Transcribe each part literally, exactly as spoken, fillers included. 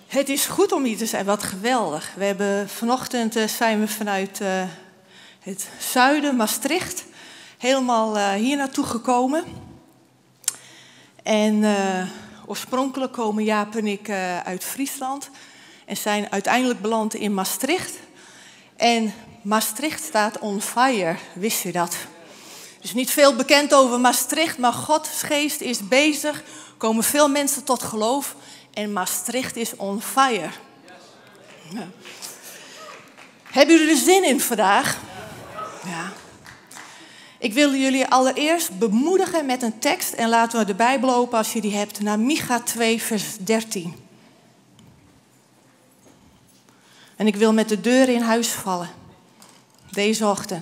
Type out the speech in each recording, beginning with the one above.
Het is goed om hier te zijn, wat geweldig. We hebben, vanochtend uh, zijn we vanuit uh, het zuiden, Maastricht, helemaal uh, hier naartoe gekomen. En uh, oorspronkelijk komen Jaap en ik uh, uit Friesland en zijn uiteindelijk beland in Maastricht. En Maastricht staat on fire, wist je dat? Er is niet veel bekend over Maastricht, maar Gods geest is bezig. Er komen veel mensen tot geloof. En Maastricht is on fire. Ja. Hebben jullie er zin in vandaag? Ja. Ik wil jullie allereerst bemoedigen met een tekst. En laten we de Bijbel open als je die hebt. Naar Micha twee vers dertien. En ik wil met de deur in huis vallen. Deze ochtend.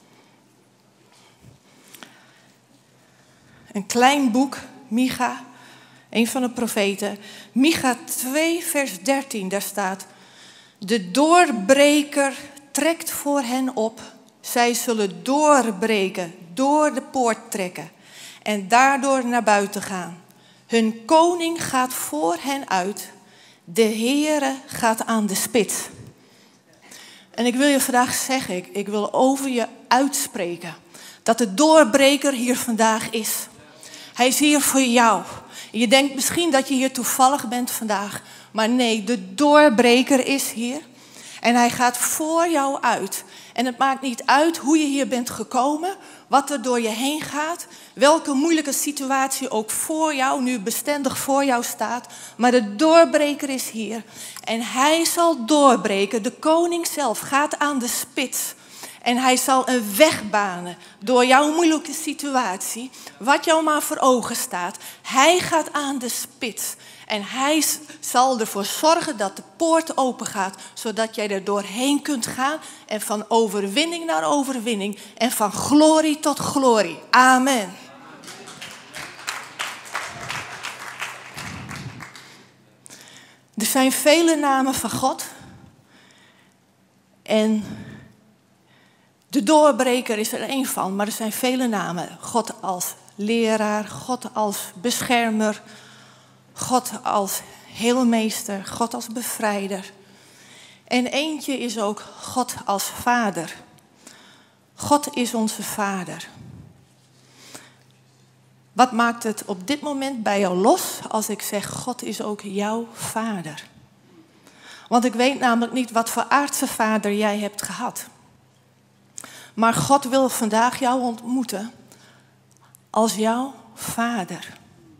Een klein boek, Micha. Een van de profeten. Micha twee vers dertien, daar staat. De doorbreker trekt voor hen op. Zij zullen doorbreken, door de poort trekken. En daardoor naar buiten gaan. Hun koning gaat voor hen uit. De Heere gaat aan de spits. En ik wil je vandaag zeggen, ik, ik wil over je uitspreken. Dat de doorbreker hier vandaag is. Hij is hier voor jou. Je denkt misschien dat je hier toevallig bent vandaag. Maar nee, de doorbreker is hier. En hij gaat voor jou uit. En het maakt niet uit hoe je hier bent gekomen. Wat er door je heen gaat. Welke moeilijke situatie ook voor jou, nu bestendig voor jou staat. Maar de doorbreker is hier. En hij zal doorbreken. De koning zelf gaat aan de spits. En hij zal een weg banen door jouw moeilijke situatie. Wat jou maar voor ogen staat. Hij gaat aan de spits. En hij zal ervoor zorgen dat de poort open gaat. Zodat jij er doorheen kunt gaan. En van overwinning naar overwinning. En van glorie tot glorie. Amen. Er zijn vele namen van God. En de doorbreker is er één van, maar er zijn vele namen. God als leraar, God als beschermer, God als heelmeester, God als bevrijder. En eentje is ook God als vader. God is onze vader. Wat maakt het op dit moment bij jou los als ik zeg God is ook jouw vader? Want ik weet namelijk niet wat voor aardse vader jij hebt gehad. Maar God wil vandaag jou ontmoeten als jouw vader.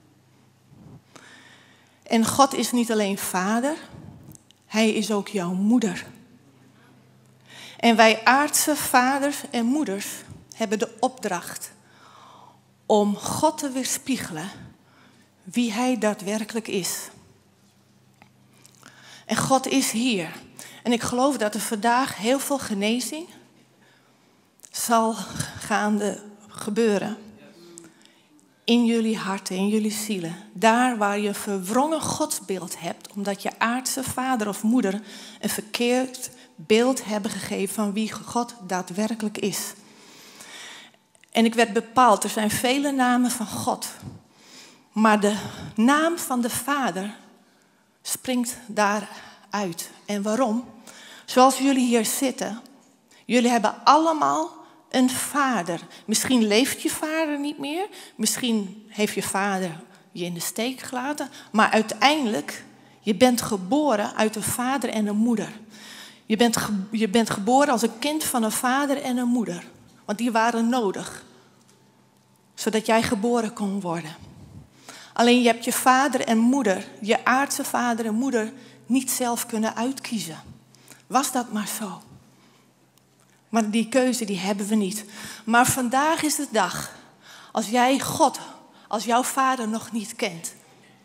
En God is niet alleen vader, hij is ook jouw moeder. En wij aardse vaders en moeders hebben de opdracht om God te weerspiegelen wie hij daadwerkelijk is. En God is hier. En ik geloof dat er vandaag heel veel genezing zal gaande gebeuren. In jullie harten, in jullie zielen. Daar waar je een verwrongen godsbeeld hebt. Omdat je aardse vader of moeder een verkeerd beeld hebben gegeven van wie God daadwerkelijk is. En ik werd bepaald, er zijn vele namen van God. Maar de naam van de Vader springt daaruit. En waarom? Zoals jullie hier zitten. Jullie hebben allemaal een vader. Misschien leeft je vader niet meer. Misschien heeft je vader je in de steek gelaten. Maar uiteindelijk, je bent geboren uit een vader en een moeder. Je bent, ge- je bent geboren als een kind van een vader en een moeder. Want die waren nodig. Zodat jij geboren kon worden. Alleen je hebt je vader en moeder, je aardse vader en moeder, niet zelf kunnen uitkiezen. Was dat maar zo. Maar die keuze die hebben we niet. Maar vandaag is de dag. Als jij God als jouw vader nog niet kent.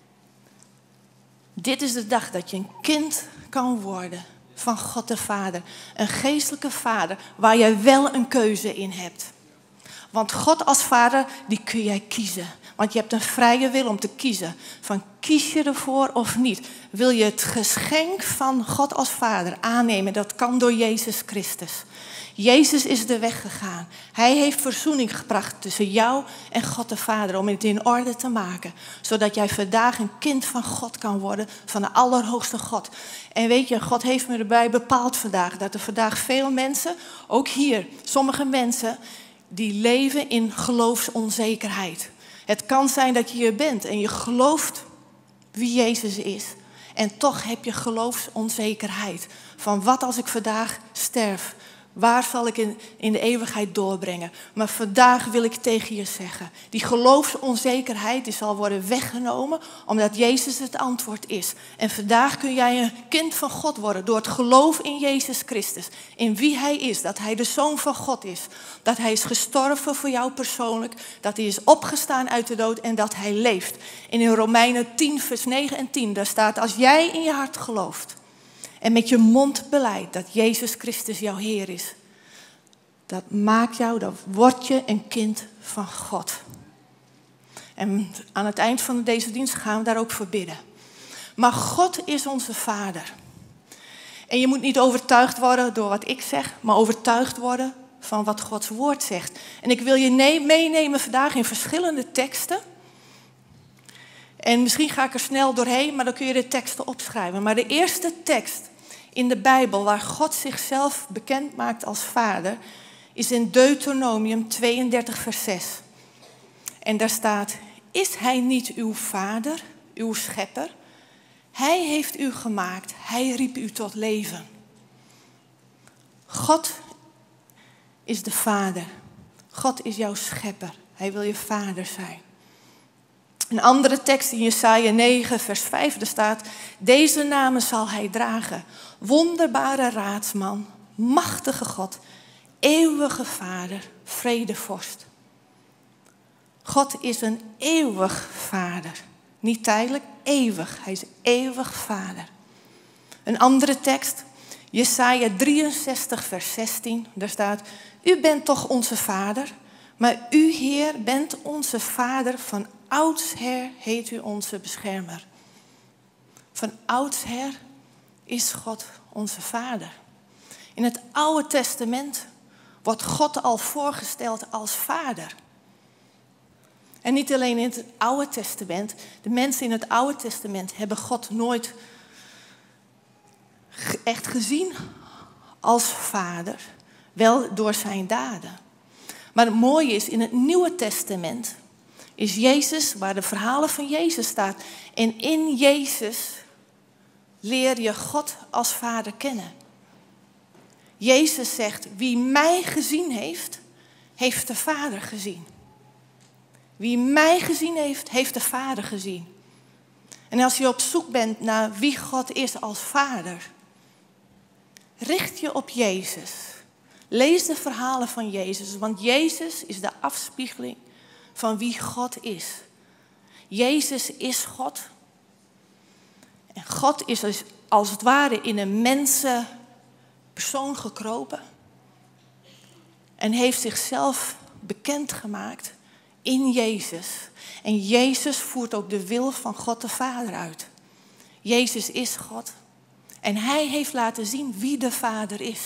Dit is de dag dat je een kind kan worden van God de Vader. Een geestelijke vader waar jij wel een keuze in hebt. Want God als vader, die kun jij kiezen. Want je hebt een vrije wil om te kiezen. Van kies je ervoor of niet? Wil je het geschenk van God als Vader aannemen? Dat kan door Jezus Christus. Jezus is de weg gegaan. Hij heeft verzoening gebracht tussen jou en God de Vader. Om het in orde te maken. Zodat jij vandaag een kind van God kan worden. Van de Allerhoogste God. En weet je, God heeft me erbij bepaald vandaag. Dat er vandaag veel mensen, ook hier, sommige mensen, die leven in geloofsonzekerheid. Het kan zijn dat je hier bent en je gelooft wie Jezus is. En toch heb je geloofsonzekerheid. Van wat als ik vandaag sterf? Waar zal ik in, in de eeuwigheid doorbrengen? Maar vandaag wil ik tegen je zeggen. Die geloofsonzekerheid die zal worden weggenomen. Omdat Jezus het antwoord is. En vandaag kun jij een kind van God worden. Door het geloof in Jezus Christus. In wie Hij is. Dat Hij de Zoon van God is. Dat Hij is gestorven voor jou persoonlijk. Dat Hij is opgestaan uit de dood. En dat Hij leeft. En in Romeinen tien vers negen en tien. Daar staat: als jij in je hart gelooft. En met je mond belijdt dat Jezus Christus jouw Heer is. Dat maakt jou, dat word je een kind van God. En aan het eind van deze dienst gaan we daar ook voor bidden. Maar God is onze Vader. En je moet niet overtuigd worden door wat ik zeg, maar overtuigd worden van wat Gods woord zegt. En ik wil je meenemen vandaag in verschillende teksten. En misschien ga ik er snel doorheen, maar dan kun je de teksten opschrijven. Maar de eerste tekst in de Bijbel waar God zichzelf bekend maakt als Vader, is in Deuteronomium tweeëndertig vers zes. En daar staat: is Hij niet uw Vader, uw Schepper? Hij heeft u gemaakt, Hij riep u tot leven. God is de Vader. God is jouw Schepper. Hij wil je Vader zijn. Een andere tekst in Jesaja negen vers vijf, daar staat: deze namen zal Hij dragen. Wonderbare raadsman, machtige God, eeuwige Vader, vredevorst. God is een eeuwig Vader. Niet tijdelijk, eeuwig. Hij is eeuwig Vader. Een andere tekst, Jesaja drieënzestig vers zestien, daar staat: u bent toch onze Vader, maar u, Heer, bent onze Vader. Van oudsher heet u onze beschermer. Van oudsher is God onze Vader. In het Oude Testament wordt God al voorgesteld als Vader. En niet alleen in het Oude Testament. De mensen in het Oude Testament hebben God nooit echt gezien als Vader. Wel door zijn daden. Maar het mooie is, in het Nieuwe Testament is Jezus, waar de verhalen van Jezus staat. En in Jezus leer je God als Vader kennen. Jezus zegt: wie mij gezien heeft, heeft de Vader gezien. Wie mij gezien heeft, heeft de Vader gezien. En als je op zoek bent naar wie God is als Vader, richt je op Jezus. Lees de verhalen van Jezus, want Jezus is de afspiegeling van wie God is. Jezus is God. En God is dus als het ware in een mensenpersoon gekropen. En heeft zichzelf bekendgemaakt in Jezus. En Jezus voert ook de wil van God de Vader uit. Jezus is God. En Hij heeft laten zien wie de Vader is.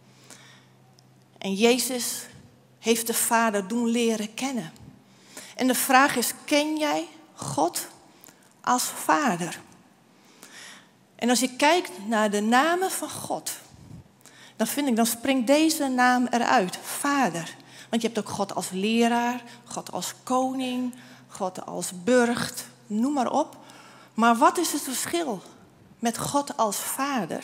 En Jezus heeft de Vader doen leren kennen. En de vraag is: ken jij God als Vader? En als je kijkt naar de namen van God, dan vind ik, dan springt deze naam eruit, Vader. Want je hebt ook God als leraar, God als koning, God als burcht, noem maar op. Maar wat is het verschil met God als Vader?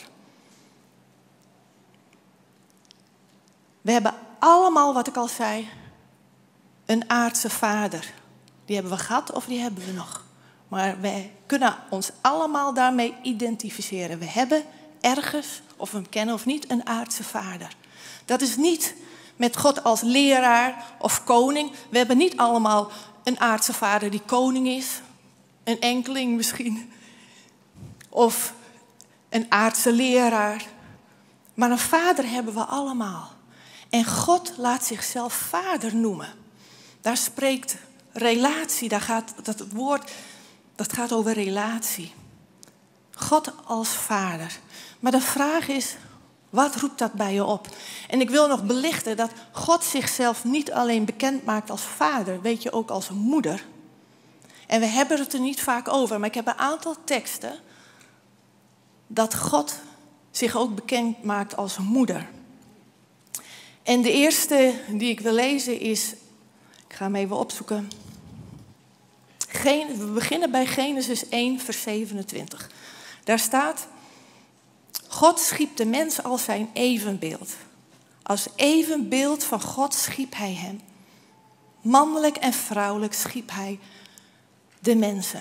We hebben allemaal, wat ik al zei, een aardse vader. Die hebben we gehad of die hebben we nog. Maar wij kunnen ons allemaal daarmee identificeren. We hebben ergens, of we hem kennen of niet, een aardse vader. Dat is niet met God als leraar of koning. We hebben niet allemaal een aardse vader die koning is. Een enkeling misschien. Of een aardse leraar. Maar een vader hebben we allemaal. En God laat zichzelf Vader noemen. Daar spreekt relatie, daar gaat, dat woord, dat gaat over relatie. God als vader. Maar de vraag is, wat roept dat bij je op? En ik wil nog belichten dat God zichzelf niet alleen bekend maakt als vader, weet je, ook als moeder. En we hebben het er niet vaak over, maar ik heb een aantal teksten dat God zich ook bekend maakt als moeder. En de eerste die ik wil lezen is, ik ga hem even opzoeken. We beginnen bij Genesis één, vers zevenentwintig. Daar staat, God schiep de mens als zijn evenbeeld. Als evenbeeld van God schiep hij hem. Mannelijk en vrouwelijk schiep hij de mensen.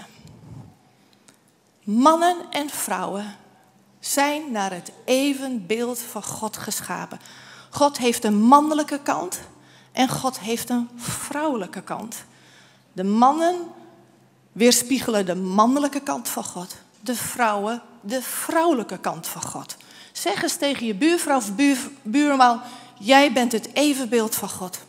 Mannen en vrouwen zijn naar het evenbeeld van God geschapen. God heeft een mannelijke kant en God heeft een vrouwelijke kant. De mannen weerspiegelen de mannelijke kant van God. De vrouwen de vrouwelijke kant van God. Zeg eens tegen je buurvrouw of buur, buurman, jij bent het evenbeeld van God.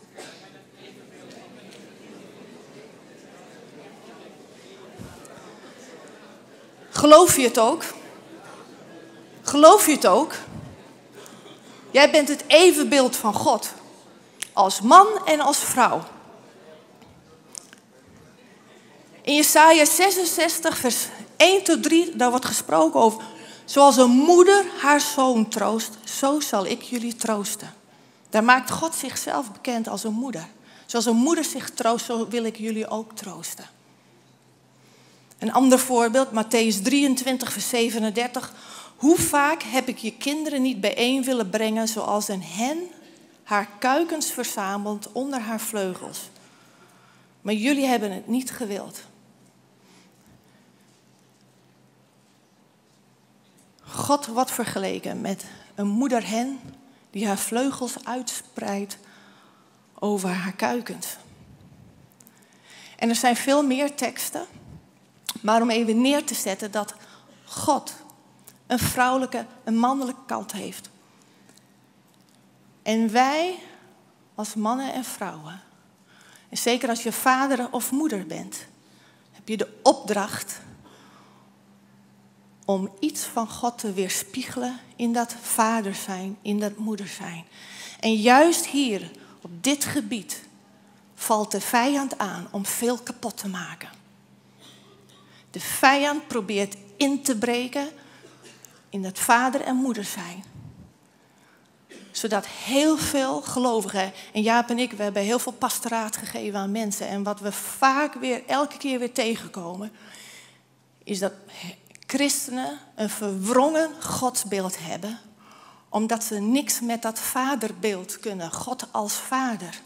Geloof je het ook? Geloof je het ook? Jij bent het evenbeeld van God. Als man en als vrouw. In Jesaja zesenzestig, vers één tot drie, daar wordt gesproken over. Zoals een moeder haar zoon troost, zo zal ik jullie troosten. Daar maakt God zichzelf bekend als een moeder. Zoals een moeder zich troost, zo wil ik jullie ook troosten. Een ander voorbeeld, Mattheüs drieëntwintig, vers zevenendertig. Hoe vaak heb ik je kinderen niet bijeen willen brengen, zoals een hen haar kuikens verzamelt onder haar vleugels. Maar jullie hebben het niet gewild. God wordt vergeleken met een moeder hen die haar vleugels uitspreidt over haar kuikens. En er zijn veel meer teksten, maar om even neer te zetten dat God een vrouwelijke, een mannelijke kant heeft. En wij als mannen en vrouwen, en zeker als je vader of moeder bent, heb je de opdracht om iets van God te weerspiegelen in dat vader zijn, in dat moeder zijn. En juist hier, op dit gebied, valt de vijand aan om veel kapot te maken. De vijand probeert in te breken in dat vader en moeder zijn. Zodat heel veel gelovigen, en Jaap en ik, we hebben heel veel pastoraat gegeven aan mensen. En wat we vaak weer, elke keer weer tegenkomen, is dat christenen een verwrongen godsbeeld hebben. Omdat ze niks met dat vaderbeeld kunnen, God als vader.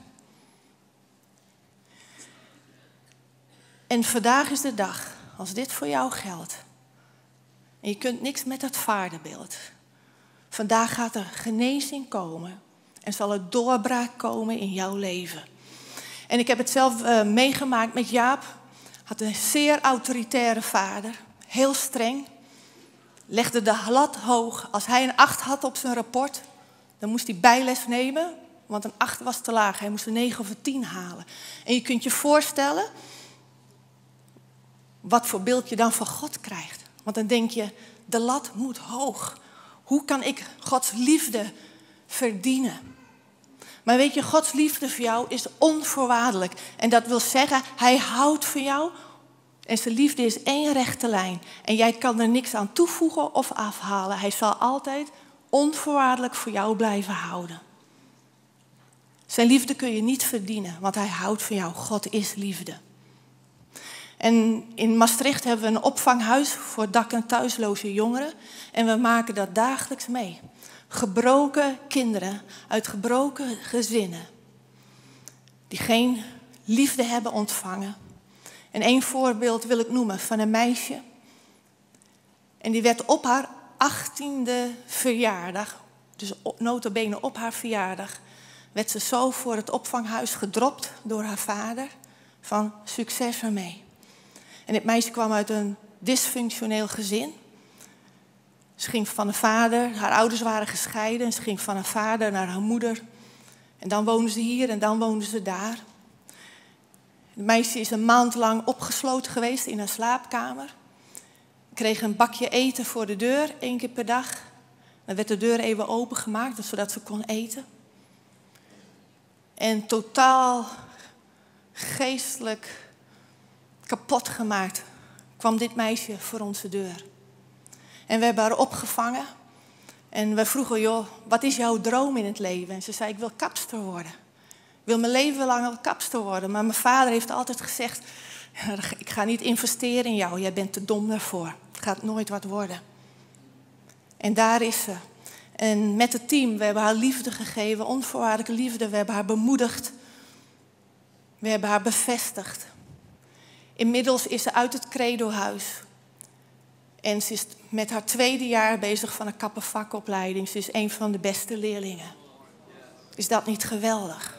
En vandaag is de dag, als dit voor jou geldt. En je kunt niks met dat vaderbeeld. Vandaag gaat er genezing komen. En zal er doorbraak komen in jouw leven. En ik heb het zelf uh, meegemaakt met Jaap. Had een zeer autoritaire vader. Heel streng. Legde de lat hoog. Als hij een acht had op zijn rapport, dan moest hij bijles nemen. Want een acht was te laag. Hij moest een negen of een tien halen. En je kunt je voorstellen wat voor beeld je dan van God krijgt. Want dan denk je, de lat moet hoog. Hoe kan ik Gods liefde verdienen? Maar weet je, Gods liefde voor jou is onvoorwaardelijk. En dat wil zeggen, hij houdt van jou. En zijn liefde is één rechte lijn. En jij kan er niks aan toevoegen of afhalen. Hij zal altijd onvoorwaardelijk voor jou blijven houden. Zijn liefde kun je niet verdienen, want hij houdt van jou. God is liefde. En in Maastricht hebben we een opvanghuis voor dak- en thuisloze jongeren. En we maken dat dagelijks mee. Gebroken kinderen uit gebroken gezinnen. Die geen liefde hebben ontvangen. En één voorbeeld wil ik noemen van een meisje. En die werd op haar achttiende verjaardag, dus nota bene op haar verjaardag, werd ze zo voor het opvanghuis gedropt door haar vader. Van succes ermee. En het meisje kwam uit een dysfunctioneel gezin. Ze ging van een vader, haar ouders waren gescheiden. En ze ging van haar vader naar haar moeder. En dan woonden ze hier en dan woonden ze daar. Het meisje is een maand lang opgesloten geweest in haar slaapkamer. Kreeg een bakje eten voor de deur, één keer per dag. Dan werd de deur even opengemaakt, zodat ze kon eten. En totaal geestelijk kapot gemaakt kwam dit meisje voor onze deur. En we hebben haar opgevangen. En we vroegen, joh, wat is jouw droom in het leven? En ze zei, ik wil kapster worden. Ik wil mijn leven lang al kapster worden. Maar mijn vader heeft altijd gezegd, ik ga niet investeren in jou. Jij bent te dom daarvoor. Het gaat nooit wat worden. En daar is ze. En met het team, we hebben haar liefde gegeven, onvoorwaardelijke liefde. We hebben haar bemoedigd. We hebben haar bevestigd. Inmiddels is ze uit het credohuis. En ze is met haar tweede jaar bezig van een kappenvakopleiding. Ze is een van de beste leerlingen. Is dat niet geweldig?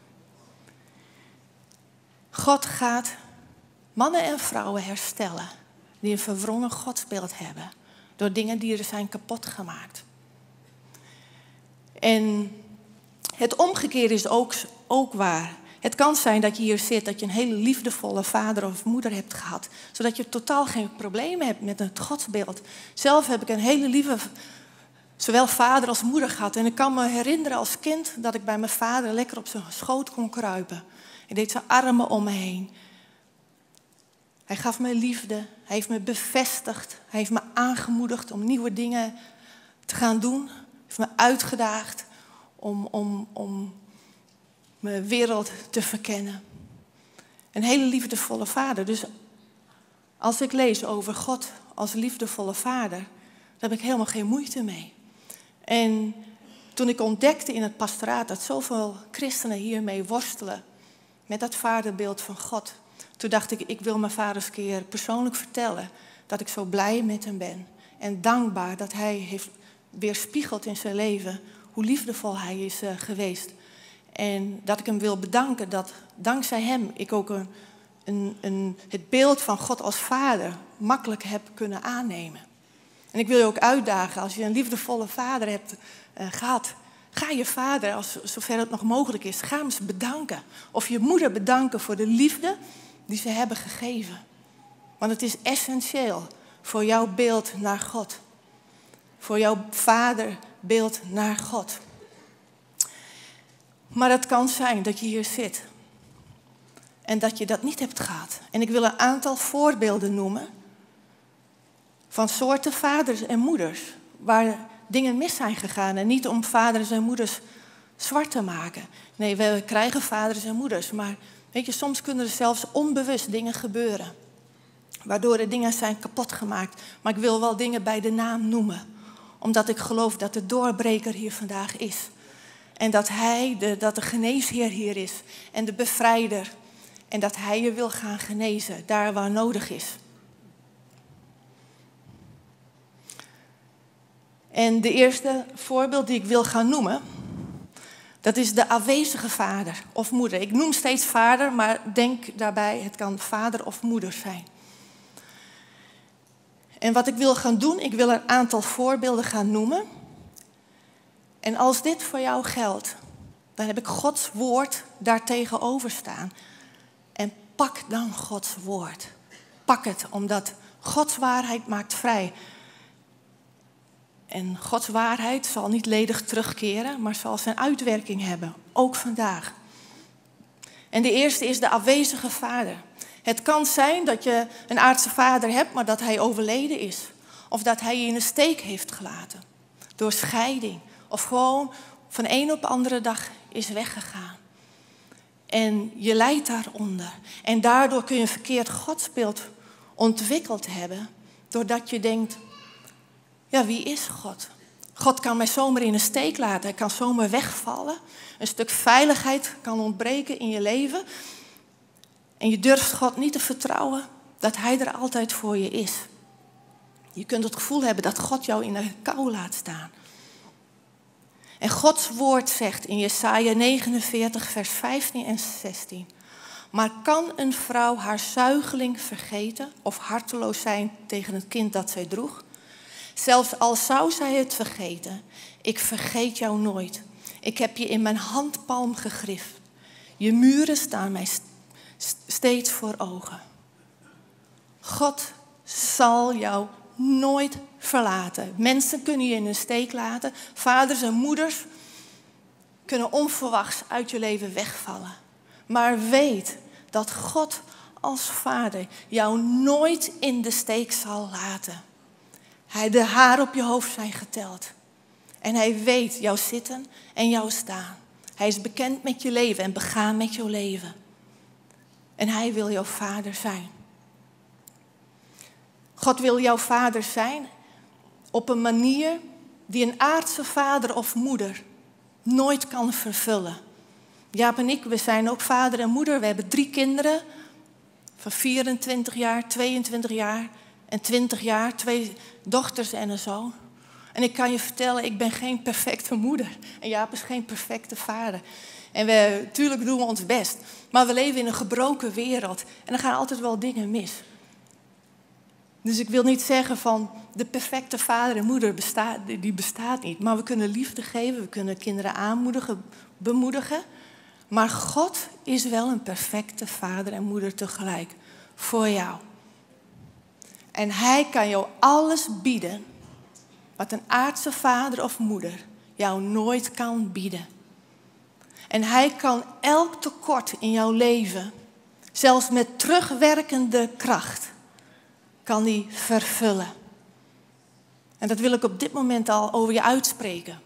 God gaat mannen en vrouwen herstellen die een verwrongen godsbeeld hebben. Door dingen die er zijn kapot gemaakt. En het omgekeerde is ook, ook waar. Het kan zijn dat je hier zit, dat je een hele liefdevolle vader of moeder hebt gehad. Zodat je totaal geen problemen hebt met het godsbeeld. Zelf heb ik een hele lieve, zowel vader als moeder gehad. En ik kan me herinneren als kind dat ik bij mijn vader lekker op zijn schoot kon kruipen. Hij deed zijn armen om me heen. Hij gaf me liefde. Hij heeft me bevestigd. Hij heeft me aangemoedigd om nieuwe dingen te gaan doen. Hij heeft me uitgedaagd om, om, om mijn wereld te verkennen. Een hele liefdevolle vader. Dus als ik lees over God als liefdevolle vader, daar heb ik helemaal geen moeite mee. En toen ik ontdekte in het pastoraat dat zoveel christenen hiermee worstelen, met dat vaderbeeld van God, toen dacht ik, ik wil mijn vader eens een keer persoonlijk vertellen dat ik zo blij met hem ben. En dankbaar dat hij heeft weerspiegeld in zijn leven hoe liefdevol hij is uh, geweest. En dat ik hem wil bedanken dat dankzij hem ik ook een, een, een, het beeld van God als vader makkelijk heb kunnen aannemen. En ik wil je ook uitdagen, als je een liefdevolle vader hebt uh, gehad, ga je vader, als, zover het nog mogelijk is, ga hem eens bedanken. Of je moeder bedanken voor de liefde die ze hebben gegeven. Want het is essentieel voor jouw beeld naar God. Voor jouw vaderbeeld naar God. Maar het kan zijn dat je hier zit en dat je dat niet hebt gehad. En ik wil een aantal voorbeelden noemen van soorten vaders en moeders waar dingen mis zijn gegaan. En niet om vaders en moeders zwart te maken. Nee, we krijgen vaders en moeders. Maar weet je, soms kunnen er zelfs onbewust dingen gebeuren. Waardoor er dingen zijn kapot gemaakt. Maar ik wil wel dingen bij de naam noemen. Omdat ik geloof dat de doorbreker hier vandaag is. En dat hij, de, dat de geneesheer hier is. En de bevrijder. En dat hij je wil gaan genezen. Daar waar nodig is. En de eerste voorbeeld die ik wil gaan noemen, dat is de afwezige vader of moeder. Ik noem steeds vader, maar denk daarbij, het kan vader of moeder zijn. En wat ik wil gaan doen, ik wil een aantal voorbeelden gaan noemen. En als dit voor jou geldt, dan heb ik Gods woord daartegenover staan. En pak dan Gods woord. Pak het, omdat Gods waarheid maakt vrij. En Gods waarheid zal niet ledig terugkeren, maar zal zijn uitwerking hebben, ook vandaag. En de eerste is de afwezige vader. Het kan zijn dat je een aardse vader hebt, maar dat hij overleden is. Of dat hij je in de steek heeft gelaten. Door scheiding. Of gewoon van een op de andere dag is weggegaan. En je lijdt daaronder. En daardoor kun je een verkeerd godsbeeld ontwikkeld hebben. Doordat je denkt, ja, wie is God? God kan mij zomaar in de steek laten. Hij kan zomaar wegvallen. Een stuk veiligheid kan ontbreken in je leven. En je durft God niet te vertrouwen dat hij er altijd voor je is. Je kunt het gevoel hebben dat God jou in de kou laat staan. En Gods woord zegt in Jesaja negenenveertig, vers vijftien en zestien. Maar kan een vrouw haar zuigeling vergeten of harteloos zijn tegen het kind dat zij droeg? Zelfs al zou zij het vergeten, ik vergeet jou nooit. Ik heb je in mijn handpalm gegrift. Je muren staan mij, steeds voor ogen. God zal jou nooit verlaten. Mensen kunnen je in een steek laten. Vaders en moeders kunnen onverwachts uit je leven wegvallen. Maar weet dat God als vader jou nooit in de steek zal laten. Hij, de haren op je hoofd zijn geteld. En hij weet jouw zitten en jouw staan. Hij is bekend met je leven en begaan met jouw leven. En hij wil jouw vader zijn. God wil jouw vader zijn op een manier die een aardse vader of moeder nooit kan vervullen. Jaap en ik, we zijn ook vader en moeder. We hebben drie kinderen van vierentwintig jaar, tweeëntwintig jaar en twintig jaar. Twee dochters en een zoon. En ik kan je vertellen, ik ben geen perfecte moeder. En Jaap is geen perfecte vader. En we, natuurlijk doen we ons best. Maar we leven in een gebroken wereld. En er gaan altijd wel dingen mis. Dus ik wil niet zeggen van de perfecte vader en moeder bestaat, die bestaat niet. Maar we kunnen liefde geven, we kunnen kinderen aanmoedigen, bemoedigen. Maar God is wel een perfecte vader en moeder tegelijk voor jou. En hij kan jou alles bieden wat een aardse vader of moeder jou nooit kan bieden. En hij kan elk tekort in jouw leven, zelfs met terugwerkende kracht, kan hij vervullen. En dat wil ik op dit moment al over je uitspreken.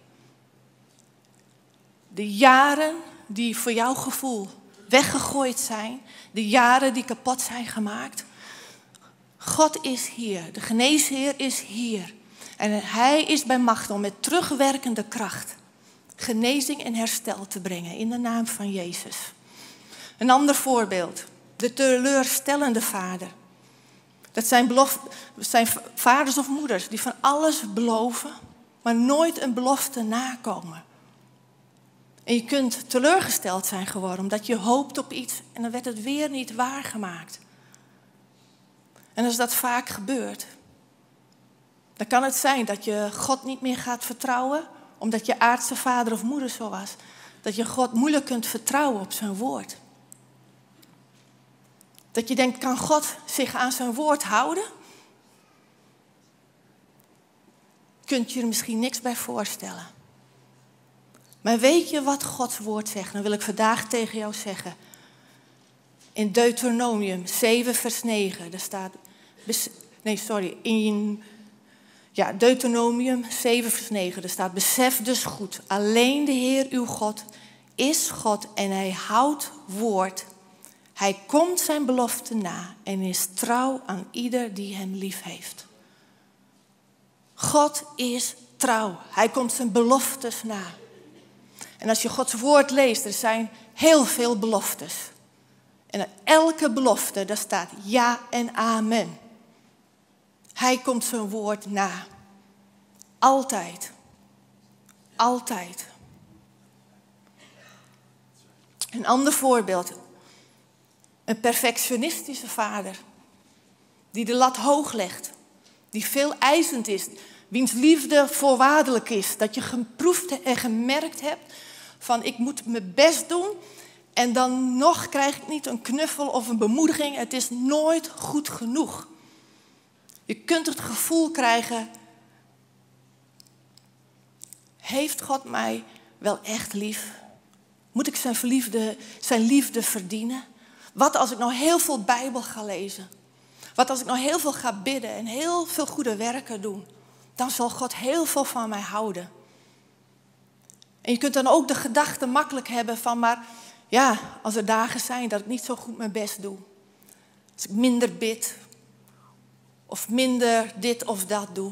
De jaren die voor jouw gevoel weggegooid zijn, de jaren die kapot zijn gemaakt. God is hier, de geneesheer is hier. En hij is bij macht om met terugwerkende kracht genezing en herstel te brengen in de naam van Jezus. Een ander voorbeeld, de teleurstellende vader. Dat zijn, belof, zijn vaders of moeders die van alles beloven, maar nooit een belofte nakomen. En je kunt teleurgesteld zijn geworden omdat je hoopt op iets en dan werd het weer niet waargemaakt. En als dat vaak gebeurt, dan kan het zijn dat je God niet meer gaat vertrouwen, omdat je aardse vader of moeder zo was. Dat je God moeilijk kunt vertrouwen op zijn woord. Dat je denkt, kan God zich aan zijn woord houden? Kunt je er misschien niks bij voorstellen. Maar weet je wat Gods woord zegt? Dan wil ik vandaag tegen jou zeggen. In Deuteronomium zeven vers negen, daar staat... Nee, sorry. In ja, Deuteronomium zeven vers negen, er staat... Besef dus goed, alleen de Heer uw God is God en hij houdt woord. Hij komt zijn belofte na en is trouw aan ieder die hem lief heeft. God is trouw. Hij komt zijn beloftes na. En als je Gods woord leest, er zijn heel veel beloftes. En aan elke belofte, daar staat ja en amen. Hij komt zijn woord na. Altijd. Altijd. Een ander voorbeeld. Een perfectionistische vader. Die de lat hoog legt. Die veel eisend is. Wiens liefde voorwaardelijk is. Dat je geproefd en gemerkt hebt van ik moet mijn best doen. En dan nog krijg ik niet een knuffel of een bemoediging. Het is nooit goed genoeg. Je kunt het gevoel krijgen. Heeft God mij wel echt lief? Moet ik zijn liefde, zijn liefde verdienen? Wat als ik nou heel veel Bijbel ga lezen? Wat als ik nou heel veel ga bidden en heel veel goede werken doen? Dan zal God heel veel van mij houden. En je kunt dan ook de gedachte makkelijk hebben van, maar ja, als er dagen zijn dat ik niet zo goed mijn best doe. Als ik minder bid. Of minder dit of dat doe.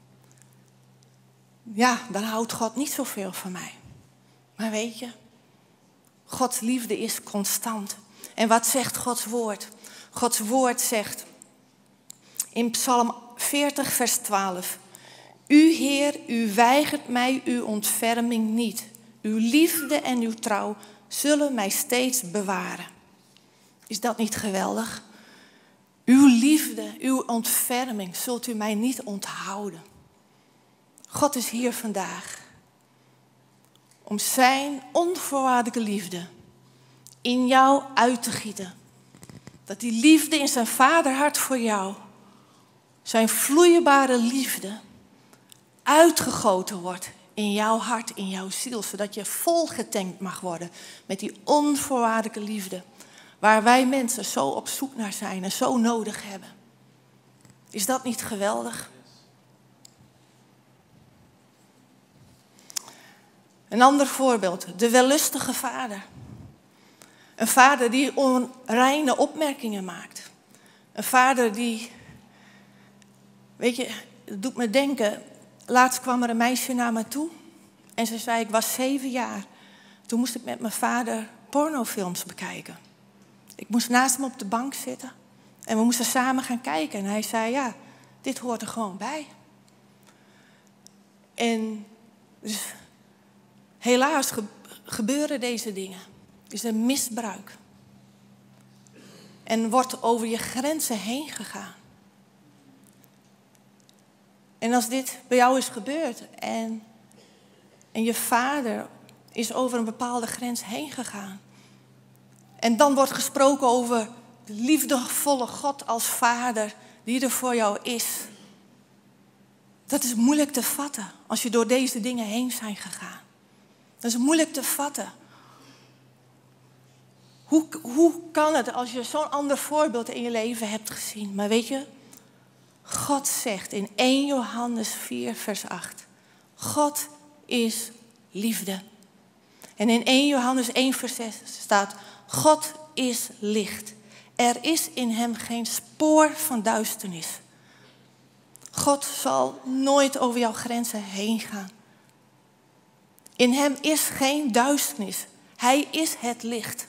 Ja, dan houdt God niet zoveel van mij. Maar weet je, Gods liefde is constant. En wat zegt Gods woord? Gods woord zegt in Psalm veertig vers twaalf. U Heer, u weigert mij uw ontferming niet. Uw liefde en uw trouw zullen mij steeds bewaren. Is dat niet geweldig? Uw liefde, uw ontferming zult u mij niet onthouden. God is hier vandaag om zijn onvoorwaardelijke liefde in jou uit te gieten. Dat die liefde in zijn vaderhart voor jou, zijn vloeibare liefde, uitgegoten wordt in jouw hart, in jouw ziel. Zodat je volgetankt mag worden met die onvoorwaardelijke liefde. Waar wij mensen zo op zoek naar zijn en zo nodig hebben. Is dat niet geweldig? Een ander voorbeeld, de wellustige vader. Een vader die onreine opmerkingen maakt. Een vader die, weet je, het doet me denken. Laatst kwam er een meisje naar me toe en ze zei, ik was zeven jaar. Toen moest ik met mijn vader pornofilms bekijken. Ik moest naast hem op de bank zitten en we moesten samen gaan kijken. En hij zei, ja, dit hoort er gewoon bij. En dus, helaas ge- gebeuren deze dingen. Is er misbruik. En wordt over je grenzen heen gegaan. En als dit bij jou is gebeurd en, en je vader is over een bepaalde grens heen gegaan. En dan wordt gesproken over de liefdevolle God als vader die er voor jou is. Dat is moeilijk te vatten als je door deze dingen heen zijn gegaan. Dat is moeilijk te vatten. Hoe, hoe kan het als je zo'n ander voorbeeld in je leven hebt gezien? Maar weet je, God zegt in eerste Johannes vier vers acht. God is liefde. En in eerste Johannes één vers zes staat, God is licht. Er is in hem geen spoor van duisternis. God zal nooit over jouw grenzen heen gaan. In hem is geen duisternis. Hij is het licht.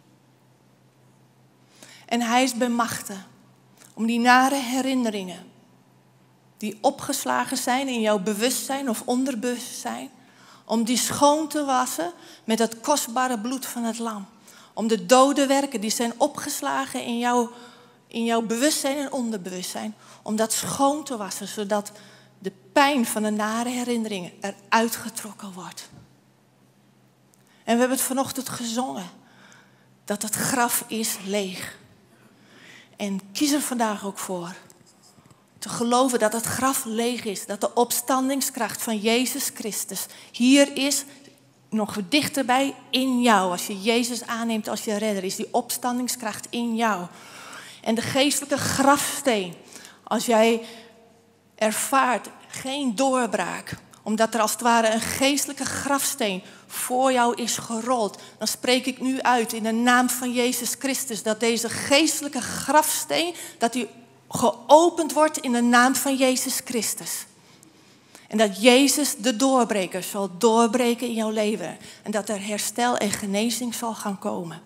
En hij is bij machte om die nare herinneringen die opgeslagen zijn in jouw bewustzijn of onderbewustzijn, om die schoon te wassen met het kostbare bloed van het lam. Om de dode werken die zijn opgeslagen in jouw, in jouw bewustzijn en onderbewustzijn, om dat schoon te wassen, zodat de pijn van de nare herinneringen eruit getrokken wordt. En we hebben het vanochtend gezongen, dat het graf is leeg. En kies er vandaag ook voor te geloven dat het graf leeg is. Dat de opstandingskracht van Jezus Christus hier is, nog dichterbij in jou. Als je Jezus aanneemt als je redder, is die opstandingskracht in jou. En de geestelijke grafsteen, als jij ervaart geen doorbraak, omdat er als het ware een geestelijke grafsteen voor jou is gerold, dan spreek ik nu uit in de naam van Jezus Christus dat deze geestelijke grafsteen, dat die geopend wordt in de naam van Jezus Christus. En dat Jezus de doorbreker zal doorbreken in jouw leven. En dat er herstel en genezing zal gaan komen.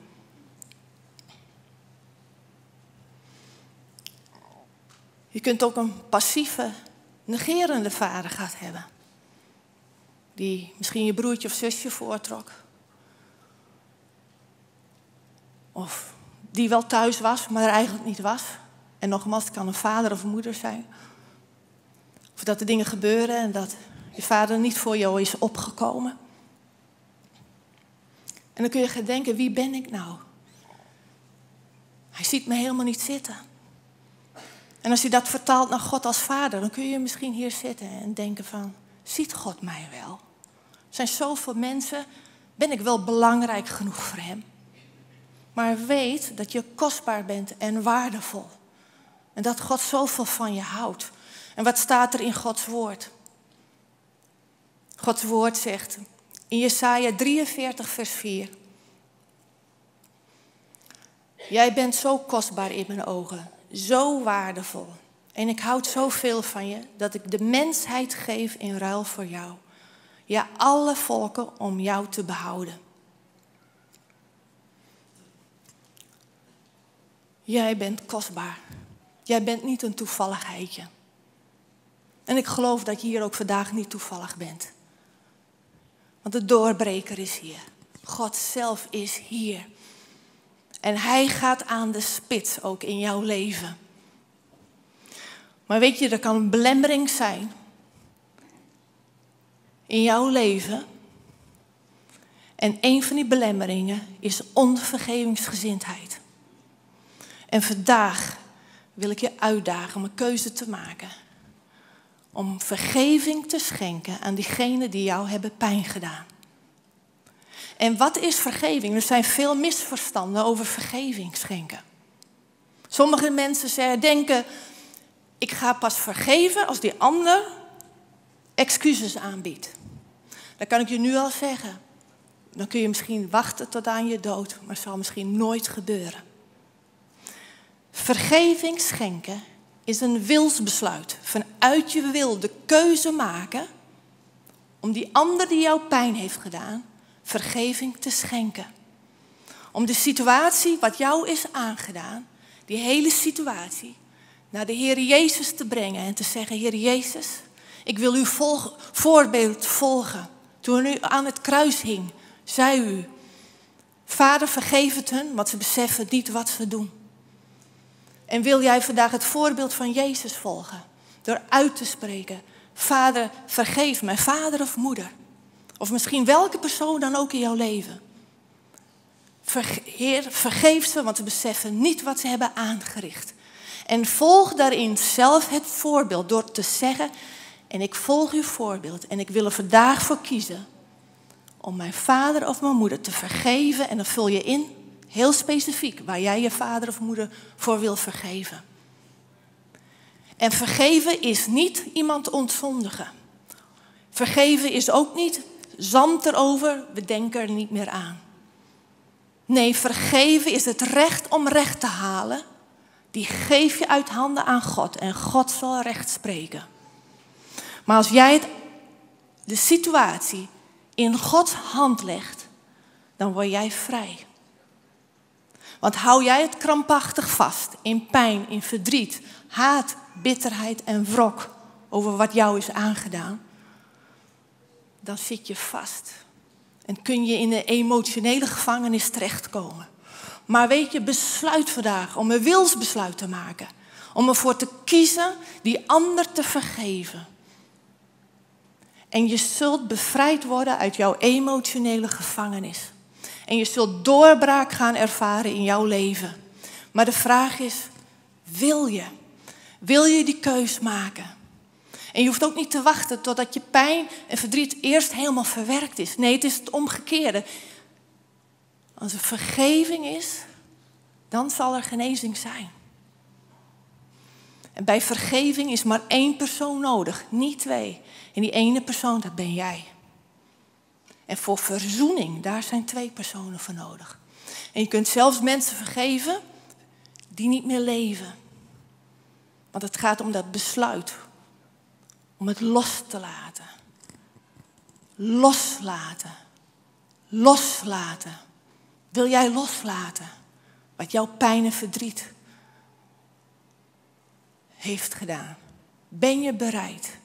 Je kunt ook een passieve, negerende vader gehad hebben. Die misschien je broertje of zusje voortrok. Of die wel thuis was, maar er eigenlijk niet was. En nogmaals, het kan een vader of een moeder zijn. Of dat er dingen gebeuren en dat je vader niet voor jou is opgekomen. En dan kun je gaan denken, wie ben ik nou? Hij ziet me helemaal niet zitten. En als je dat vertaalt naar God als vader, dan kun je misschien hier zitten en denken van, ziet God mij wel? Er zijn zoveel mensen, ben ik wel belangrijk genoeg voor hem? Maar weet dat je kostbaar bent en waardevol. En dat God zoveel van je houdt. En wat staat er in Gods woord? Gods woord zegt in Jesaja drieënveertig vers vier. Jij bent zo kostbaar in mijn ogen, zo waardevol. En ik houd zoveel van je dat ik de mensheid geef in ruil voor jou. Ja, alle volken om jou te behouden. Jij bent kostbaar. Jij bent niet een toevalligheidje. En ik geloof dat je hier ook vandaag niet toevallig bent. Want de doorbreker is hier. God zelf is hier. En hij gaat aan de spits ook in jouw leven. Maar weet je, er kan een belemmering zijn in jouw leven. En een van die belemmeringen is onvergevingsgezindheid. En vandaag wil ik je uitdagen om een keuze te maken. Om vergeving te schenken aan diegenen die jou hebben pijn gedaan. En wat is vergeving? Er zijn veel misverstanden over vergeving schenken. Sommige mensen denken, ik ga pas vergeven als die ander excuses aanbiedt. Dan kan ik je nu al zeggen. Dan kun je misschien wachten tot aan je dood, maar het zal misschien nooit gebeuren. Vergeving schenken is een wilsbesluit. Vanuit je wil de keuze maken om die ander die jou pijn heeft gedaan, vergeving te schenken. Om de situatie wat jou is aangedaan, die hele situatie, naar de Heer Jezus te brengen en te zeggen, Heer Jezus, ik wil uw volg- voorbeeld volgen. Toen u aan het kruis hing, zei u, Vader vergeef het hun, want ze beseffen niet wat ze doen. En wil jij vandaag het voorbeeld van Jezus volgen? Door uit te spreken, Vader vergeef mij, vader of moeder. Of misschien welke persoon dan ook in jouw leven. Verge- Heer, vergeef ze, want ze beseffen niet wat ze hebben aangericht. En volg daarin zelf het voorbeeld door te zeggen, en ik volg uw voorbeeld en ik wil er vandaag voor kiezen om mijn vader of mijn moeder te vergeven. En dan vul je in, heel specifiek, waar jij je vader of moeder voor wil vergeven. En vergeven is niet iemand ontzondigen. Vergeven is ook niet zand erover, we denken er niet meer aan. Nee, vergeven is het recht om recht te halen. Die geef je uit handen aan God en God zal recht spreken. Maar als jij het, de situatie in Gods hand legt, dan word jij vrij. Want hou jij het krampachtig vast in pijn, in verdriet, haat, bitterheid en wrok over wat jou is aangedaan, dan zit je vast. En kun je in een emotionele gevangenis terechtkomen. Maar weet je, besluit vandaag om een wilsbesluit te maken. Om ervoor te kiezen die ander te vergeven. En je zult bevrijd worden uit jouw emotionele gevangenis. En je zult doorbraak gaan ervaren in jouw leven. Maar de vraag is, wil je? Wil je die keus maken? En je hoeft ook niet te wachten totdat je pijn en verdriet eerst helemaal verwerkt is. Nee, het is het omgekeerde. Als er vergeving is, dan zal er genezing zijn. En bij vergeving is maar één persoon nodig, niet twee. En die ene persoon, dat ben jij. En voor verzoening, daar zijn twee personen voor nodig. En je kunt zelfs mensen vergeven die niet meer leven. Want het gaat om dat besluit. Om het los te laten. Loslaten. Loslaten. Wil jij loslaten wat jouw pijn en verdriet heeft gedaan? Ben je bereid?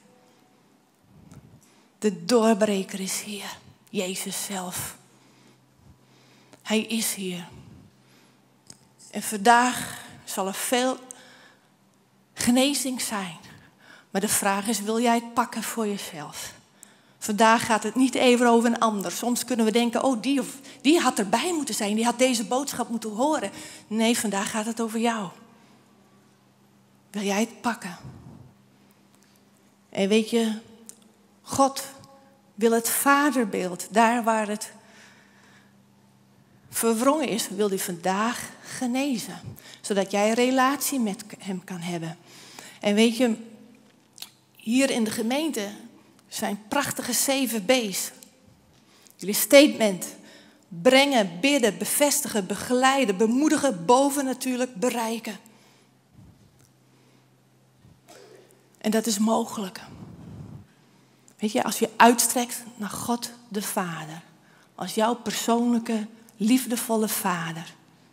De doorbreker is hier. Jezus zelf. Hij is hier. En vandaag zal er veel genezing zijn. Maar de vraag is, wil jij het pakken voor jezelf? Vandaag gaat het niet even over een ander. Soms kunnen we denken, oh die, of, die had erbij moeten zijn. Die had deze boodschap moeten horen. Nee, vandaag gaat het over jou. Wil jij het pakken? En weet je, God wil het vaderbeeld, daar waar het verwrongen is, wil hij vandaag genezen. Zodat jij een relatie met hem kan hebben. En weet je, hier in de gemeente zijn prachtige zeven B's. Jullie statement. Brengen, bidden, bevestigen, begeleiden, bemoedigen, bovennatuurlijk bereiken. En dat is mogelijk. Weet je, als je uitstrekt naar God de Vader. Als jouw persoonlijke, liefdevolle Vader.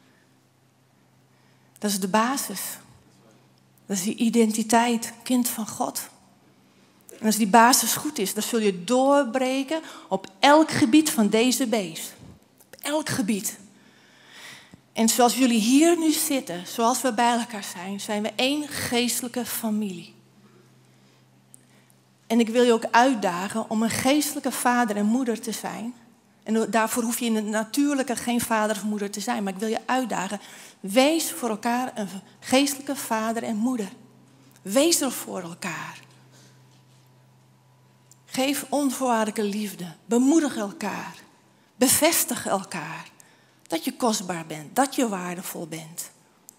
Dat is de basis. Dat is die identiteit, kind van God. En als die basis goed is, dan zul je doorbreken op elk gebied van deze beest. Op elk gebied. En zoals jullie hier nu zitten, zoals we bij elkaar zijn, zijn we één geestelijke familie. En ik wil je ook uitdagen om een geestelijke vader en moeder te zijn En daarvoor hoef je in het natuurlijke geen vader of moeder te zijn. Maar ik wil je uitdagen. Wees voor elkaar een geestelijke vader en moeder. Wees er voor elkaar. Geef onvoorwaardelijke liefde. Bemoedig elkaar. Bevestig elkaar. Dat je kostbaar bent. Dat je waardevol bent.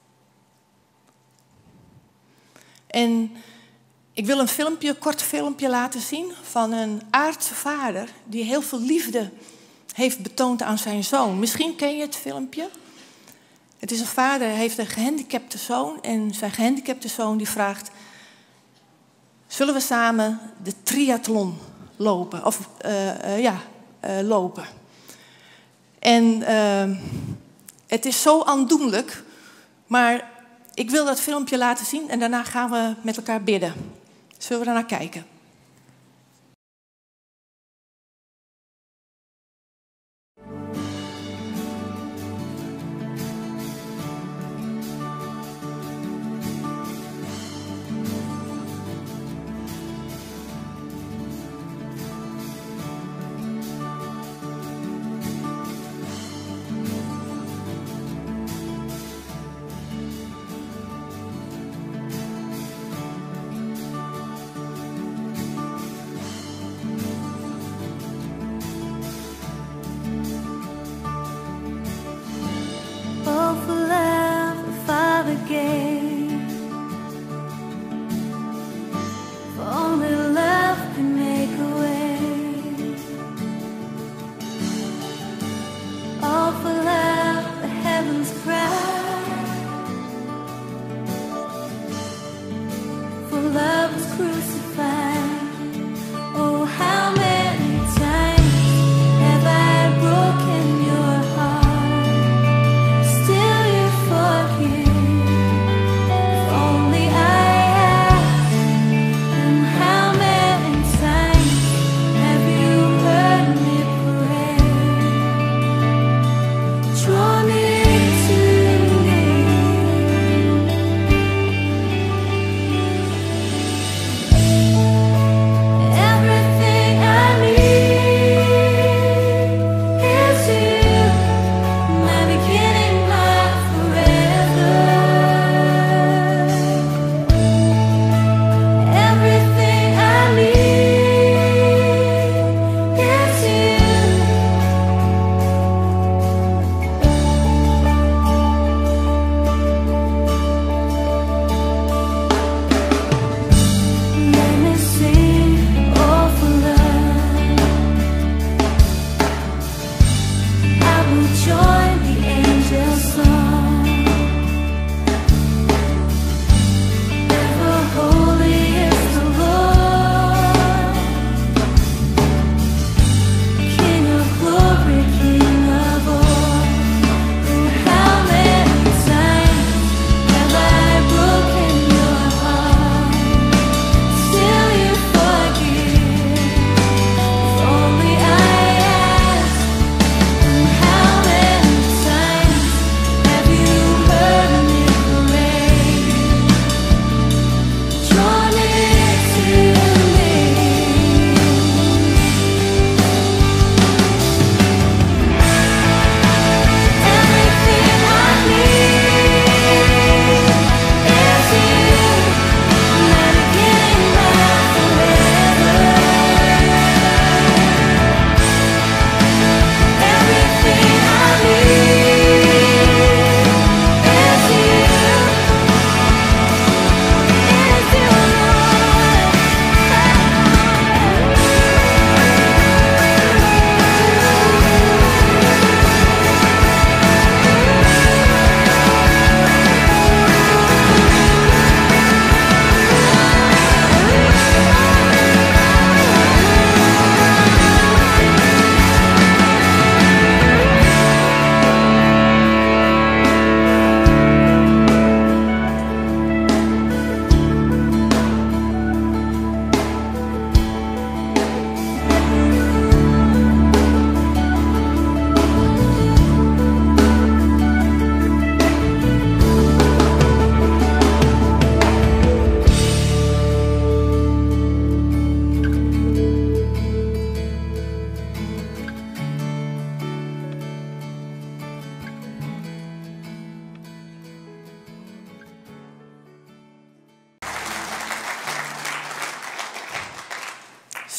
En ik wil een filmpje, een kort filmpje laten zien van een aardse vader die heel veel liefde heeft betoond aan zijn zoon. Misschien ken je het filmpje. Het is een vader, hij heeft een gehandicapte zoon en zijn gehandicapte zoon die vraagt: zullen we samen de triathlon lopen? Of uh, uh, ja, uh, lopen. En uh, het is zo aandoenlijk, maar ik wil dat filmpje laten zien en daarna gaan we met elkaar bidden. Zullen we daarnaar kijken?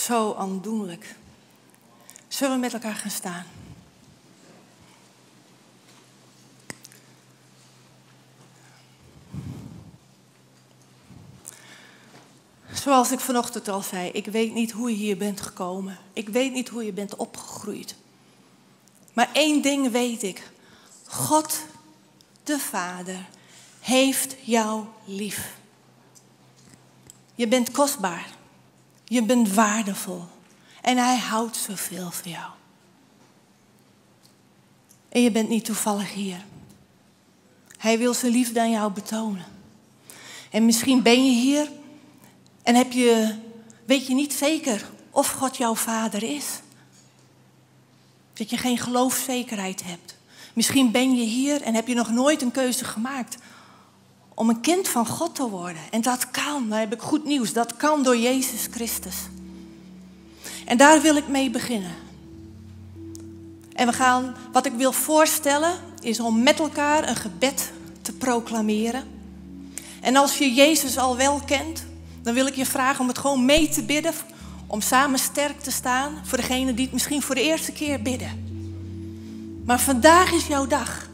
Zo aandoenlijk. Zullen we met elkaar gaan staan? Zoals ik vanochtend al zei, ik weet niet hoe je hier bent gekomen. Ik weet niet hoe je bent opgegroeid. Maar één ding weet ik. God, de Vader, heeft jou lief. Je bent kostbaar. Je bent waardevol. En hij houdt zoveel van jou. En je bent niet toevallig hier. Hij wil zijn liefde aan jou betonen. En misschien ben je hier en heb je, weet je niet zeker of God jouw vader is. Dat je geen geloofszekerheid hebt. Misschien ben je hier en heb je nog nooit een keuze gemaakt om een kind van God te worden. En dat kan, daar heb ik goed nieuws, dat kan door Jezus Christus. En daar wil ik mee beginnen. En we gaan, wat ik wil voorstellen, is om met elkaar een gebed te proclameren. En als je Jezus al wel kent, dan wil ik je vragen om het gewoon mee te bidden. Om samen sterk te staan voor degenen die het misschien voor de eerste keer bidden. Maar vandaag is jouw dag.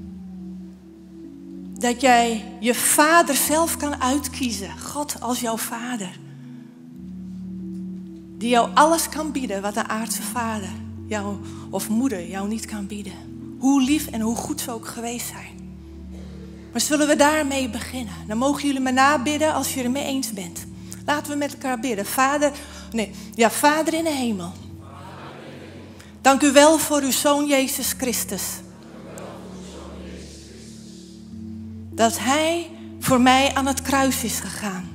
Dat jij je vader zelf kan uitkiezen. God als jouw vader. Die jou alles kan bieden wat een aardse vader jou, of moeder jou niet kan bieden. Hoe lief en hoe goed ze ook geweest zijn. Maar zullen we daarmee beginnen? Dan mogen jullie me nabidden als je er mee eens bent. Laten we met elkaar bidden. Vader, nee, ja, Vader in de hemel. Dank u wel voor uw Zoon Jezus Christus. Dat hij voor mij aan het kruis is gegaan.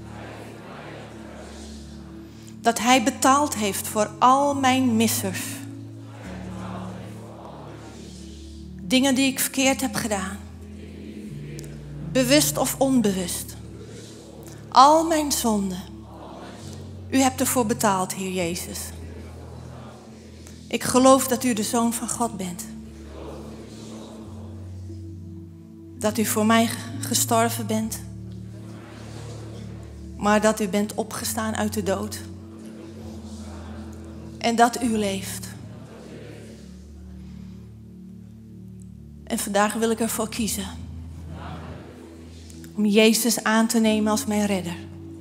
Dat hij betaald heeft voor al mijn missers. Dingen die ik verkeerd heb gedaan. Bewust of onbewust. Al mijn zonden. U hebt ervoor betaald, Heer Jezus. Ik geloof dat u de Zoon van God bent. Dat u voor mij gestorven bent. Maar dat u bent opgestaan uit de dood. En dat u leeft. En vandaag wil ik ervoor kiezen. Om Jezus aan te nemen als mijn redder.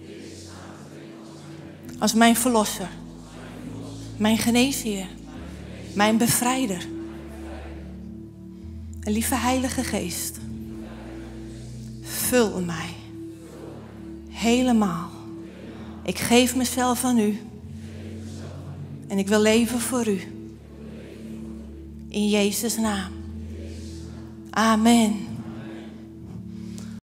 Als mijn verlosser. Mijn geneesheer. Mijn bevrijder. En lieve Heilige Geest. Vul mij. Helemaal. Ik geef mezelf aan u. En ik wil leven voor u. In Jezus' naam. Amen.